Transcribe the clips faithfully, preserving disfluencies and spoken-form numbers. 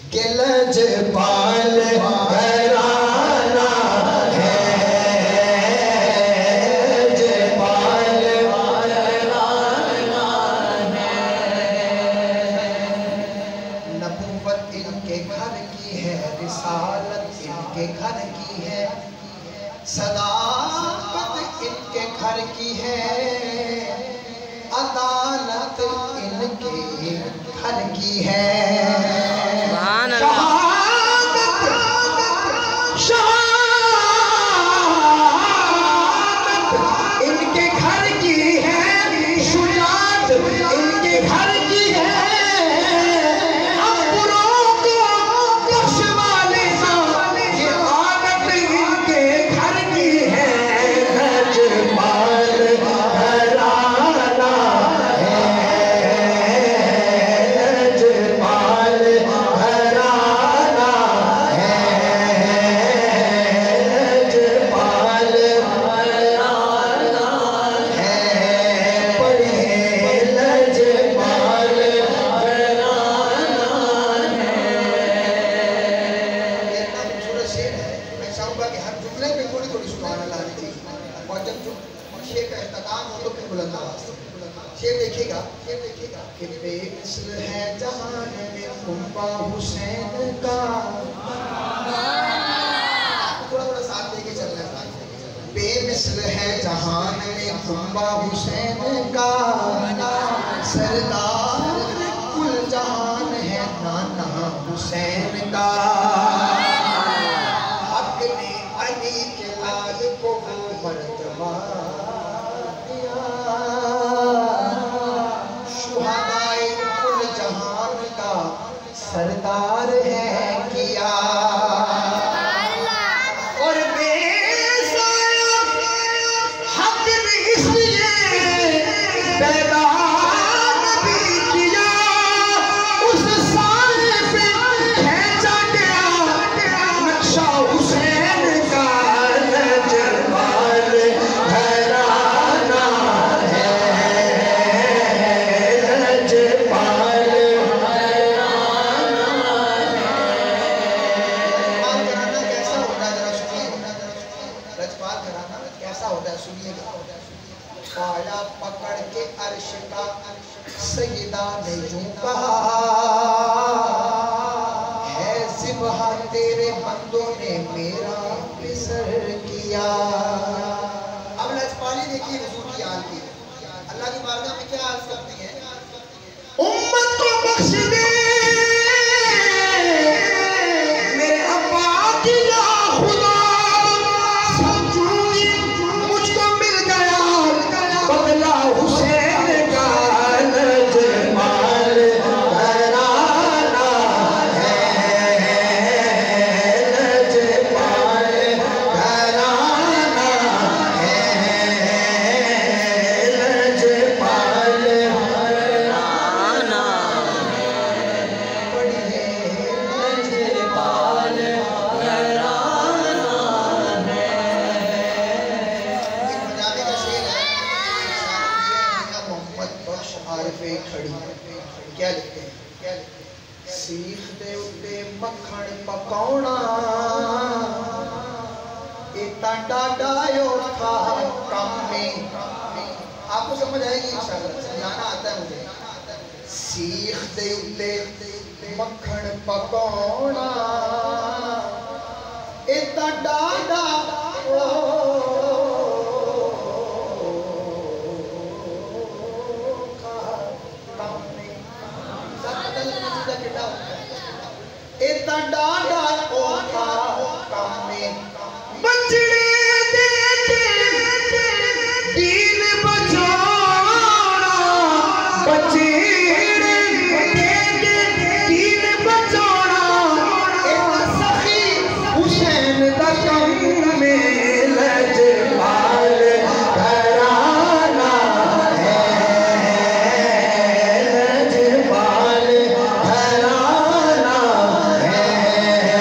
کہ لجپال گھرانہ ہے، لجپال گھرانہ ہے۔ نبوت ان کے گھر کی ہے، رسالت ان کے گھر کی ہے، صداقت ان کے گھر کی ہے، عدالت ان کے گھر کی ہے۔ شہادت شہادت ان کے گھر کی ہے، شجاعت ان کے گھر کی ہے، امبروں کو بخشوا لینا یہ عادت ان کے گھر کی ہے۔ لجپال گھرانہ کہ بے مثل ہے جہان میں خمبہ حسین کا، تھوڑا تھوڑا ساتھ لے کے چلنا ہے۔ بے مثل ہے جہان میں خمبہ حسین کا، سردار کل جہان ہے نانا حسین کا۔ حق نے علی کے لال کو وہ مرتبہ دیا، سردار ہے کیا، اور بے سایہ حق نے اس لیے پیدا بھی کیا، اس سائے پہ کھینچا گیا نقشہ حسین کا۔ لجپال گھرانہ ہے، لجپال پایا پکڑ کے عرش کا سیدہ نے یوں کہا، ہے ذبح تیرے بندوں نے میرا بسر کیا۔ اب لجپالی دیکھیے حضور کی حال کی، اللہ کی بارگاہ میں کیا عرض کرتی ہیں؟ امت کو بخش دے میرے ابا کی یا خدا، بدلا حسین کا۔ لجپال گھرانہ ہے، لجپال گھرانہ ہے، لجپال گھرانہ ہے، پڑھیے لجپال گھرانہ ہے۔ عارف کھڑی کیا لکھتے ہیں؟ سیخ دے اتے مکھن پکونا، ایتا ڈاڈایو تھا کم میں۔ آپ کو سمجھ آئے گی انشاءاللہ، سمجھانا آتا ہے مجھے۔ سیخ دے اتے مکھن پکونا، ایتا ڈاڈایو ایتا ڈاڈا اوکھا کام میں، بچڑے دے کے دین بچانا، بچڑے دے کے دین بچانا، ایتا سخی حسین دا کم میں۔ لجپال گھرانہ ہے، لجپال گھرانہ ہے،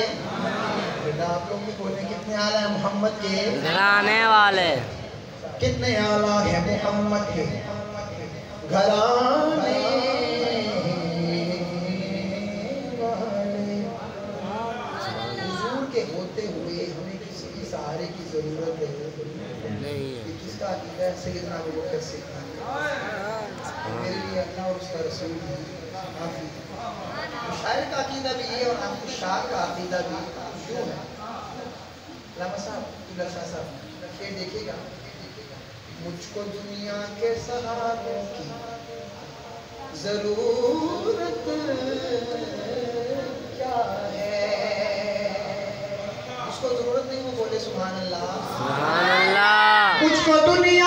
بیٹا آپ لوگ بھی بولیں کتنے آلہ ہیں محمد کے گھرانے والے، کتنے آلہ ہیں محمد کے گھرانے والے. حضور کے ہوتے ہوئے ہمیں کسی کی سہارے کی ضرورت ہے نہیں یہ کس کا عقیدہ ہے؟ سیدنا ابو بکر صدیق. میرے لیے اللہ اور اس کا رسول کافی. شاعر کا عقیدہ بھی یہ اور آپ شاہ کا عقیدہ بھی یوں ہے. علامہ صاحب عبداللہ شاہ صاحب یہ دیکھیے گا مجھ کو دنیا کے سہاروں کی ضرورت کیا ہے. اس کو ضرورت نہیں وہ بولے سبحان اللہ. سبحان اللہ. مجھ کو دنیا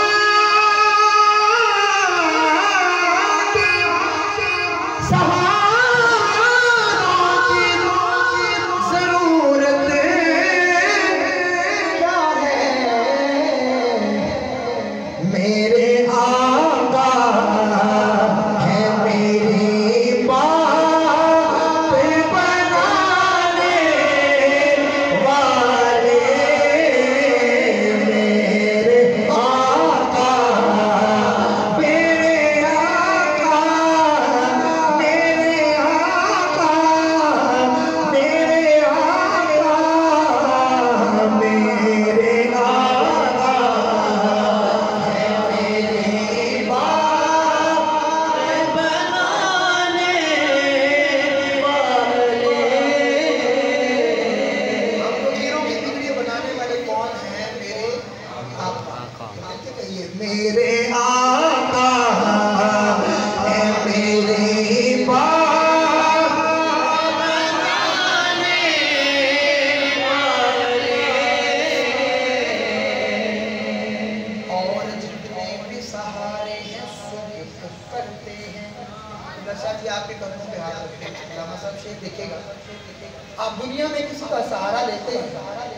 آپ دنیا میں کسی کا سہارا لیتے ہیں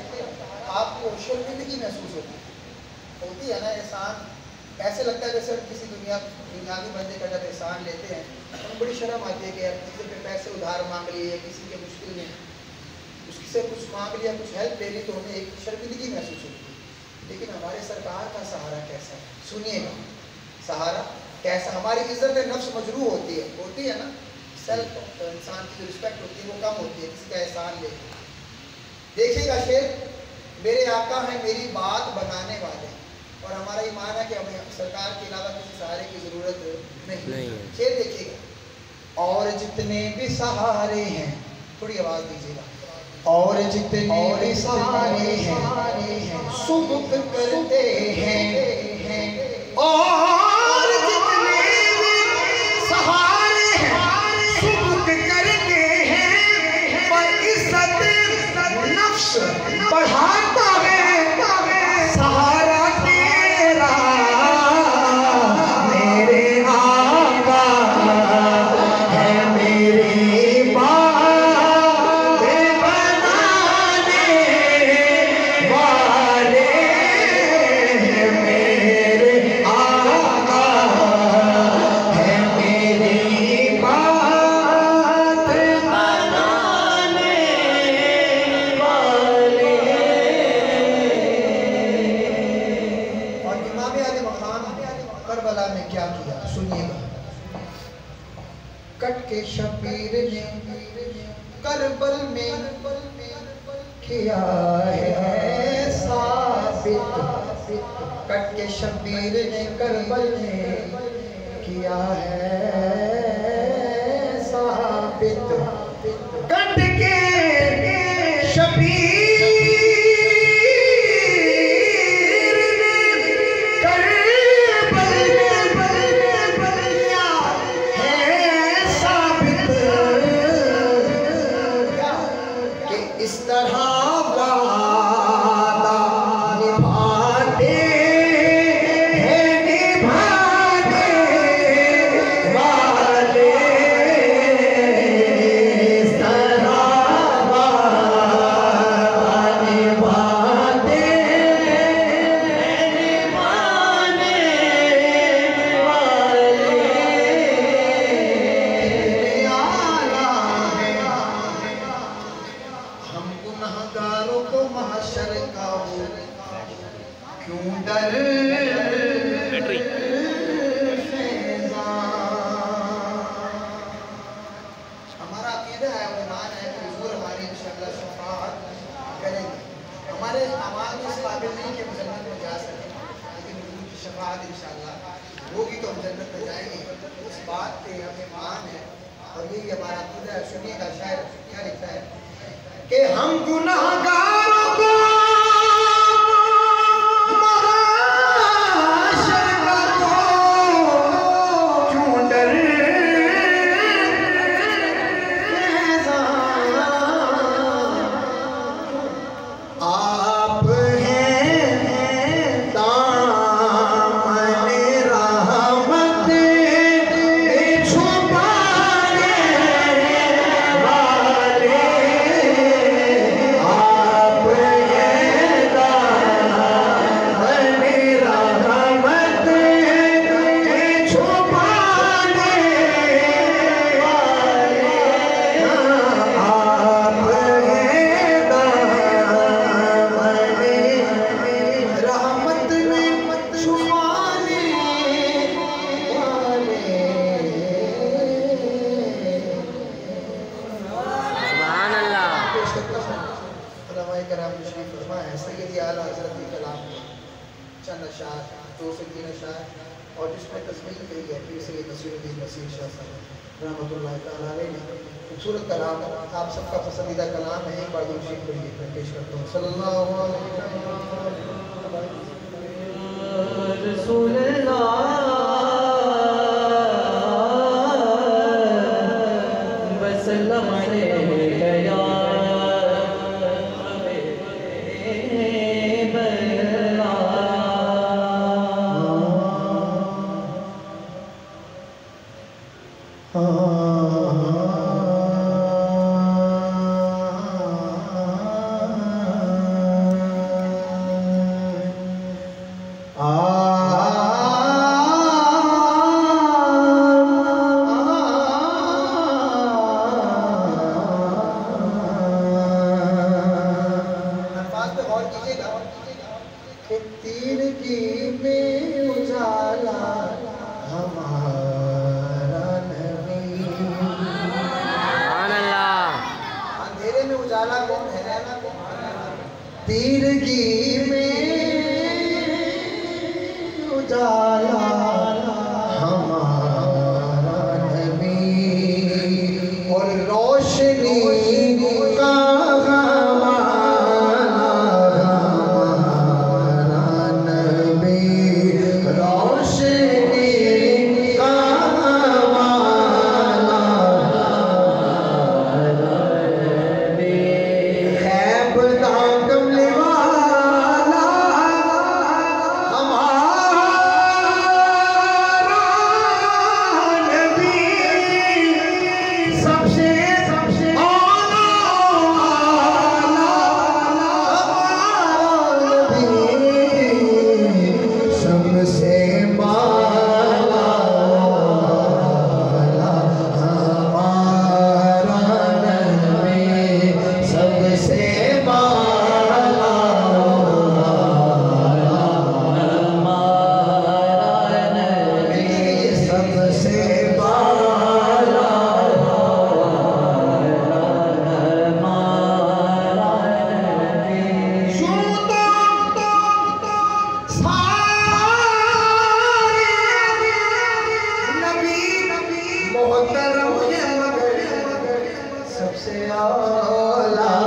آپ کو شرمندگی محسوس ہوتی ہے ہوتی ہے نا. احسان ایسے لگتا ہے جیسے کسی دنیا دنیاوی بندے کا جب احسان لیتے ہیں ہمیں بڑی شرم آتی ہے کہ یار کسی پہ پیسے ادھار مانگ لیے کسی کے مشکل میں اس سے کچھ مانگ لیا کچھ ہیلپ لے لی تو ہمیں ایک شرمندگی محسوس ہوتی ہے. لیکن ہمارے سرکار کا سہارا کیسا ہے سنیے گا. سہارا کیسا ہماری عزت نفس مجروح ہوتی ہے ہوتی ہے نا. سیلف انسان کی جو رسپیکٹ ہوتی ہے وہ کم ہوتی ہے کسی کا احسان لے. دیکھیے گا شیر میرے آقا ہیں میری بات بنانے والے اور ہمارا ایمان ہے کہ ہمیں سرکار کے علاوہ کسی سہارے کی ضرورت نہیں. شیر دیکھیے گا اور جتنے بھی سہارے ہیں تھوڑی آواز دیجیے گا اور جتنے بھی سہارے ہیں سبک کرتے ہیں اور جتنے بھی سہارے ہیں سبک کرتے ہیں پر عزت نفس بڑھاتا ہے سہارا تیرا میرے آقا ہے میری بات بنانے والے میرے آقا ہے میری بات بنانے والے. اور امام علی مقام کربلا میں کیا کیا سنیے گا. کٹ کے شبیر نے کربل میں کیا ہے ثابت کٹ کے شبیر نے کربل میں کیا ہے ثابت کٹ کے شبیر اس طرح وعدہ نبھاتے ہیں نبھانے والے اس طرح شفاعت انشاءاللہ ہوگی تو ہم جنت میں جائیں گے، اس بات پہ ہمیں ایمان ہے اور یہی ہمارا عقیدہ ہے۔ سنیے گا شاعر کیا لکھتا ہے کہ ہم گناہگاروں کو محشر کا تو کیوں ڈر آپ ہیں دامن رحمت میں چھپانے والے، آپ ہیں دامن رحمت میں چھپانے والے، آپ ہیں رحمت میں چھپانے والے۔ سبحان اللہ۔ پیش کرتا ہوں علماء کرام تشریف فرما ہے، سیدی اعلیٰ حضرت کلام چند اشعار، دو سے تین اشعار، اور جس میں تسمیل کہی ہے پھر سید نصیر الدین نصیر شاہ صاحب رحمۃ اللہ تعالیٰ علیہ نے خوبصورت کلام، آپ سب کا پسندیدہ کلام ہے، ایک بار دو شریف پڑھیے میں پیش کرتا ہوں۔ صلی اللہ علیہ رسول اللہ وسلم علیہ یا حبیب الفاظ پہ غور کیجئے گا کہ تیرگی میں اجالا ہمارا نبی، سبحان اللہ۔ اندھیرے میں اجالا کون ہے؟ تیرگی میں اجالا ہمارا نبی، اور روشنی کا ہمارا نبی، روشنی کا ہمارا نبی، خیب داغم والا ہمارا نبی، سب سے اعلیٰ ہمارا نبی، سب سے بالا ہمارا نبی، سب سے بالا ہمارا نبی، سب سے بالا ہمارا نبی۔ یوں تو سارے نبی محترم ہیں مگر سب سے اعلیٰ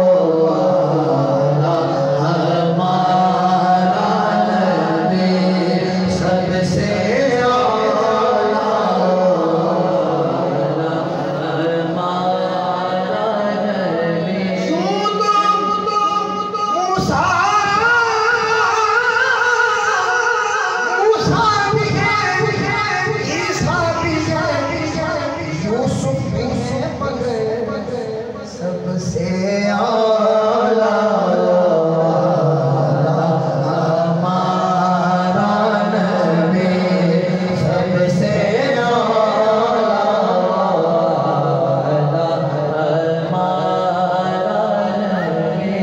ہمارا نبی، سب سے اعلیٰ ہمارا نبی۔ یوں تو موسیٰ موسیٰ بھی ہے، عیسیٰ بھی ہے، یوسف بھی ہے، مگر سب سے اعلیٰ ہمارا نبی، سب سے اعلیٰ ہمارا نبی۔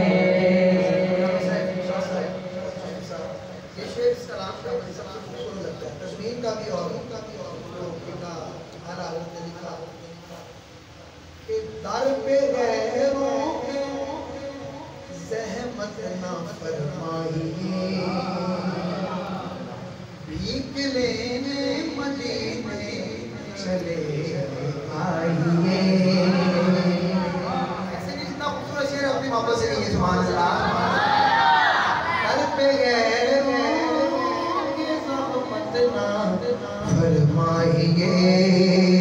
یہ شعر اس کلام کا مجھے سب سے خوبصورت لگتا ہے، تشمین کا بھی اور ان کا بھی، اور جو کتنا اعلیٰ حضرت نے لکھا کہ در پہ غیروں کے زحمت نہ فرمائیے، بھیک لینے مدینے چلے آئیے. ایسے نہیں جتنا خوبصورت شعر اپنی محبت سے نہیں ہے. سبحان اللہ. در پہ غیر کے زحمت نہ فرمائیے.